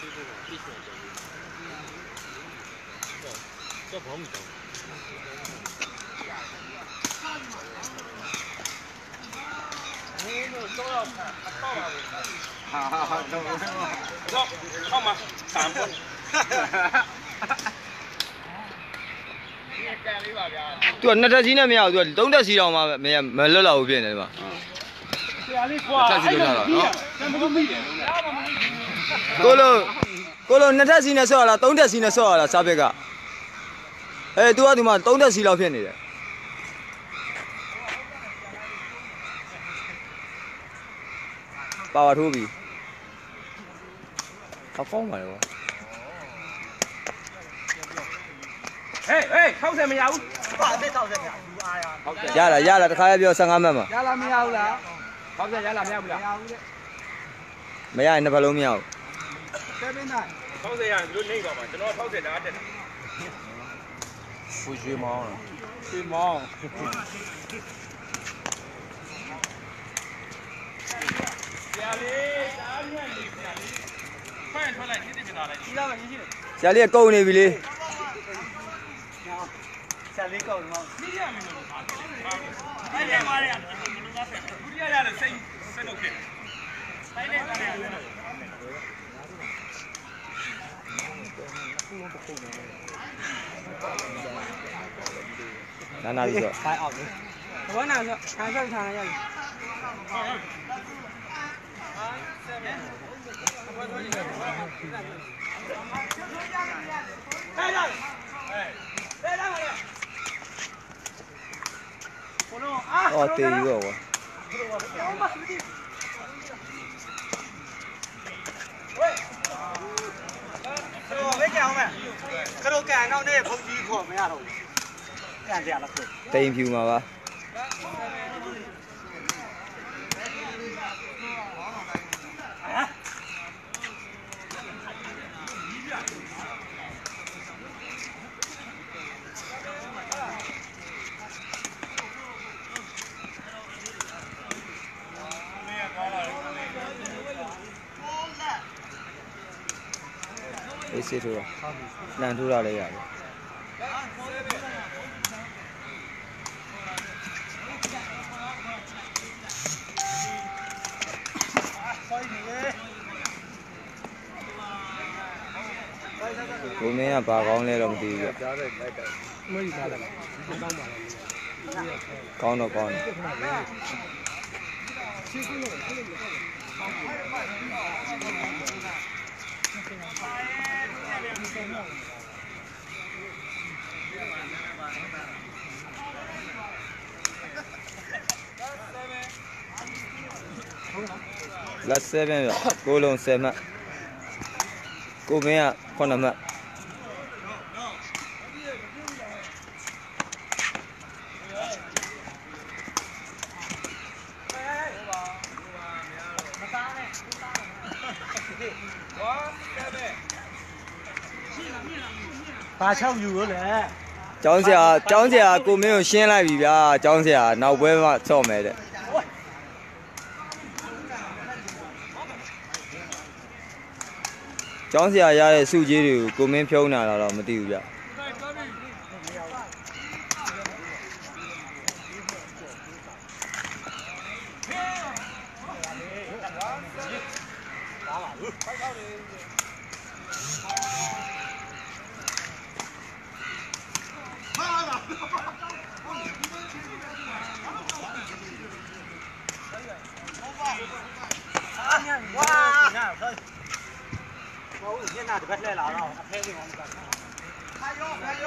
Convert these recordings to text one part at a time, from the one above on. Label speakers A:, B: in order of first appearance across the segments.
A: 这跑不着。都要看，到了。好，走，上吧，3步。
B: 对，那他今天没有对，东德西了嘛，没了老边的吧？这是多少了？过了，那他今天少了，东德西呢少了，300个。哎，多少嘛？东德西老片的。爸爸托比，他放嘛了。
A: 哎，抽成没有？
C: 咩抽成没有？
B: ရ啦，တခါလေးပြော15မှတ်မှာ
C: ရလားမရဘူးလား
A: 抽成ရလားမရဘူးလား
C: မရဘူးတဲ့
B: မရရင်နှစ်ဖက်လုံးမရဘူး
C: 79
A: 抽成ရတို့နေတော့မှာကျွန်တော်抽成တာတက်တယ်
B: ရွှေမောင်းလား
C: ရွှေမောင်း
A: ဆရာလေးတားညံ့နေဆရာလေးခွင့်ထွက်လိုက်နေတယ်ပြတာလိုက်
C: ကြီးလာမယ်ကြီးတယ်
B: ဆရာလေးကကုန်နေပြီလေ
C: ဆရာလေးကောက်တော့
A: นี่ရမယ်လို့ပါအဲ့ဒီမှာရတယ်ဘယ်လိုလဲဒုတိယရတယ်စိတ်လုပ်ခဲ့တိုင်းလေးတိုင်းရတယ်
B: နာပြီဆို
C: ခိုင်းအောင်လေဘာနာဆိုခံဆက်ထားရရ
B: အော်တေးယူတော့ကွာ
C: ไม่แกเอาไหมกระโดดแกนเอาเนี่ยพงจีขอไม่เอาแกนเสียละคือ
B: တိမ်ဖြူမှာပါအေးစစ်ထိုးတော့လန်ထိုးတာလည်းရတယ်ကိုမင်းကဘာကောင်းလဲတော့မသိဘူးကြကြားတယ်လိုက်တယ်မွေးထားတယ်ကောင်းပါလားကောင်းတော့လက်7ပြကိုလုံး7မှတ်ကိုမင်းက9မှတ်
C: ဘာချောက်ယူလို့လဲ
B: ကျောင်းဆရာကိုမင်းကိုရှင်းလိုက်ပြီဗျာကျောင်းဆရာနောက်ပွဲမှာဆော့မယ်တဲ့ကျောင်းဆရာရတဲ့စုကြီးတွေကိုကိုမင်းဖြုံးတာတော့မသိဘူးဗျ
C: 哇！我现在这边来了，拍的我们干。还有。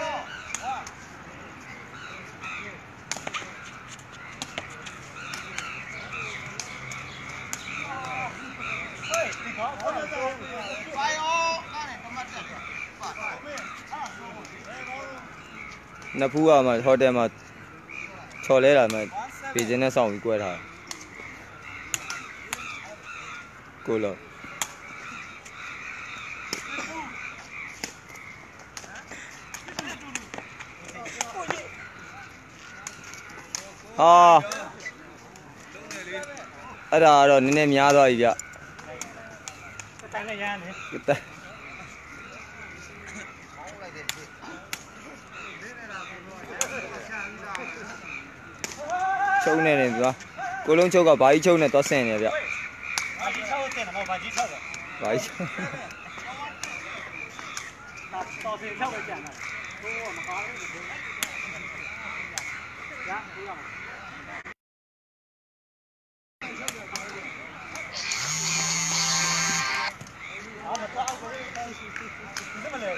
B: နှစ်ဖူးကမှဟိုတယ်မှာချော်လဲတာမှပြည်စင်းနဲ့စောင့်ပြီးကွဲထားကိုလောဟာအဲ့ဒါတော့နည်းနည်းများသွားပြီဗျ
C: တိုင်နဲ့ရမ်းနေ
B: ချုံနေတယ်သူကကိုလုံးချုပ်ကဘာကြီးချုံနဲ့တော့ဆင်နေဗျ
C: ဘာကြီးချောက်တင်တယ်မဟုတ်ဘာကြီးချောက်တယ်
B: ဘာကြီး
C: တော်စီချောက်ပဲကြံတာဘိုးကမကောင်းဘူးရဘူးရမှာအားမတော်ဘူးဒီမလဲ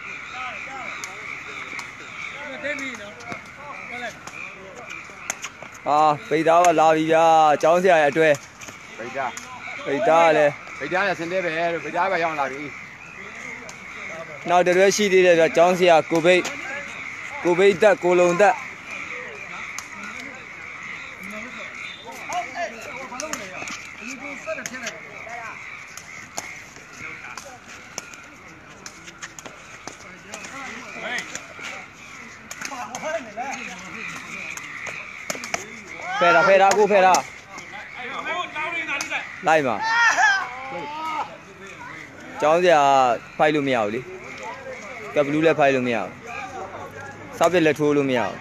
C: တေးပြီနော်ဟုတ်လား
B: ဟာပိတ်သားကလာပြီဗျာចောင်းဆရာရဲ့အတွဲ
D: ဗိဒါ
B: ပိတ်သားကလည်း
D: ဗိဒါနဲ့ဆင်းသေးပဲလို့ဗိဒါပဲရောက်လာပြီ
B: နောက်တရွဲရှိသေးတယ်ဗျចောင်းဆရာကိုဘိတ်တက်ကိုလုံတက်ဖဲတာကိုဖဲတာလိုက်ပါကျောင်းစရာဖိုက်လို့မရဘူးလေကဘလူးလည်းဖိုက်လို့မရဘူးစောက်ပြက်လည်းထိုးလို့မရဘူး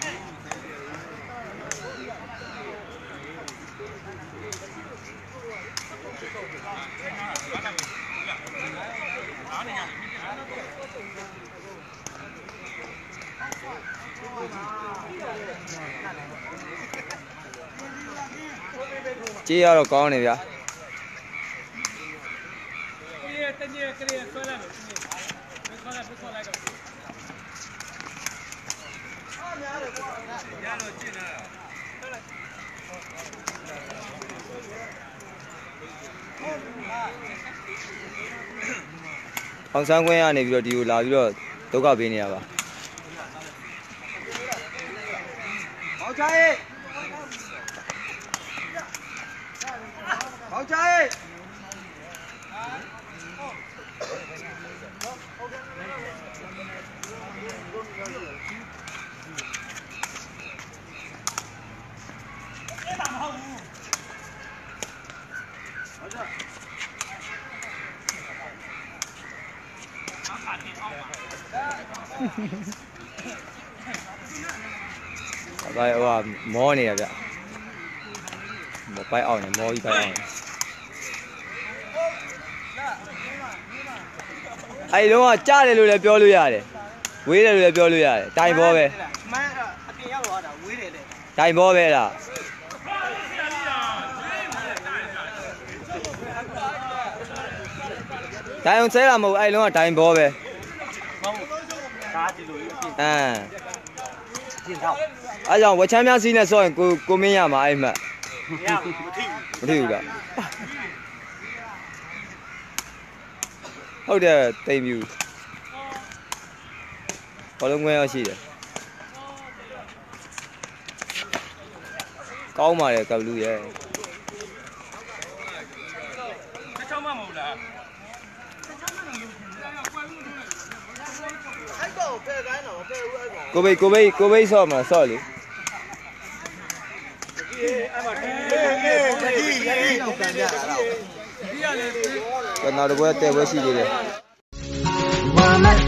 B: ကြေးရတော့ကောင်းနေဗျာအောင်ဆန်းခွင်းကနေပြီးတော့ဒီကိုလာပြီးတော့ဒုက္ခပေးနေရပါဟောက်ချာရေးဟောက်ချာရေးဘာဟိုမောနေရဗျမပိုက်အောင်နေမောကြီးပိုက်အောင်အဲ့တော့ကြားတယ်လို့လည်းပြောလို့ရတယ်ဝေးတယ်လို့လည်းပြောလို့ရတယ်တိုင်ဘောပဲ
C: မှန်အပြင်ရောက်သွားတာဝေးတယ်လေ
B: တိုင်ဘောပဲလားတိုင်အောင်ဆဲတာမဟုတ်အဲ့လုံးကတိုင်ဘောပဲ
C: ဟုတ်ကားဒီလိုကြီးအပြင်ပြင်တော့
B: အဲ့ကြောင့်ဝချမ်းများစီးနဲ့စောရင်ကိုမင်းရမှာအဲ့မှတ်
C: မရဘူးမထိ
B: ဘူးလားဟုတ်တယ်တိမ်မြူဘောလုံးခွဲရရှိတယ်ကောင်းပါတယ်ကဘလူးရဲ့
A: ချောင်းမမဟုတ်လား
C: အဲ့တော့ဖဲကိုင်းတော့ဖဲဦးအဲ့ကောင်
B: ကိုဘိတ်ဆော့မှာဆော့လေ
C: အဲ့မှာဒီလောက်ကန်ကြတာဒီရလေ
B: ကျွန်တော်တို့ဘွဲတဲ့ဘွဲရှိသေးတယ်